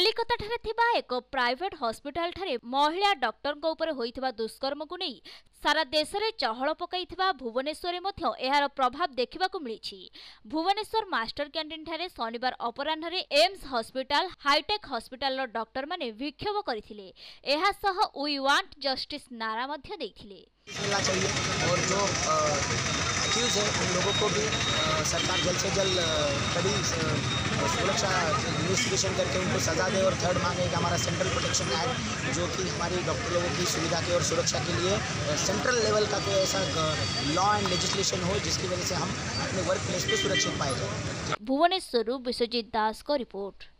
कलिकता ठारे थिबा एक प्राइवेट हॉस्पिटल ठारे महिला डॉक्टर को ऊपर होइथिबा दुष्कर्म को नहीं सारा देश में चहल पकाइथिबा भुवनेश्वर में मध्य एहार प्रभाव देखा मिली। भुवनेश्वर मास्टर कैंटीन ठारे शनिवार अपराह्न AIIMS hospital high tech hospital doctor माने विक्षोभ करथिले। एहा सह वी वांट जस्टिस नारा मध्य देथिले। मिलना चाहिए और जो एक्यूज है उन लोगों को भी सरकार जल्द से जल्द कड़ी सुरक्षा इन्वेस्टिगेशन करके उनको सजा दे। और थर्ड मांगे कि हमारा सेंट्रल प्रोटेक्शन एक्ट जो कि हमारी डॉक्टर लोगों की सुविधा के और सुरक्षा के लिए सेंट्रल लेवल का कोई ऐसा लॉ एंड लेजिस्लेशन हो जिसकी वजह से हम अपने वर्क प्लेस पे सुरक्षित पाए जाए। भुवनेश्वर विश्वजीत दास को रिपोर्ट।